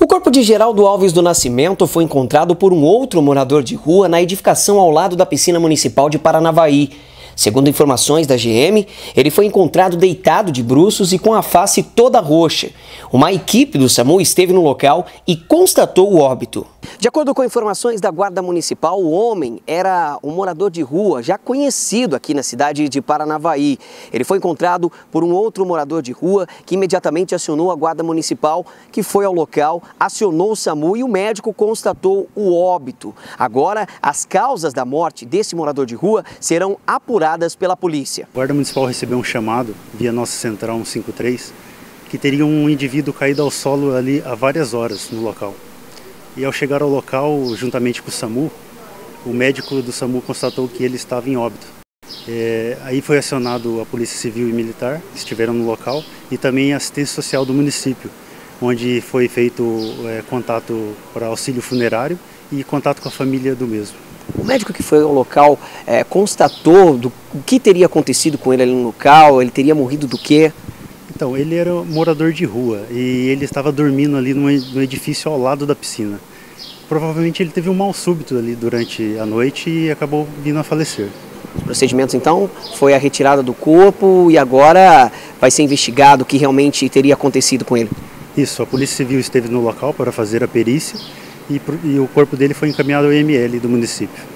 O corpo de Geraldo Alves do Nascimento foi encontrado por um outro morador de rua na edificação ao lado da piscina municipal de Paranavaí. Segundo informações da GM, ele foi encontrado deitado de bruços e com a face toda roxa. Uma equipe do SAMU esteve no local e constatou o óbito. De acordo com informações da Guarda Municipal, o homem era um morador de rua já conhecido aqui na cidade de Paranavaí. Ele foi encontrado por um outro morador de rua que imediatamente acionou a Guarda Municipal, que foi ao local, acionou o SAMU e o médico constatou o óbito. Agora, as causas da morte desse morador de rua serão apuradas pela polícia. A Guarda Municipal recebeu um chamado via nossa central 153 que teria um indivíduo caído ao solo ali há várias horas no local. E ao chegar ao local, juntamente com o SAMU, o médico do SAMU constatou que ele estava em óbito. Aí foi acionado a Polícia Civil e Militar, que estiveram no local, e também a assistência social do município, onde foi feito contato para auxílio funerário e contato com a família do mesmo. O médico que foi ao local constatou o que teria acontecido com ele ali no local, ele teria morrido do quê? Então, ele era morador de rua e ele estava dormindo ali no edifício ao lado da piscina. Provavelmente ele teve um mal súbito ali durante a noite e acabou vindo a falecer. Os procedimentos, então, foi a retirada do corpo e agora vai ser investigado o que realmente teria acontecido com ele? Isso, a Polícia Civil esteve no local para fazer a perícia e o corpo dele foi encaminhado ao IML do município.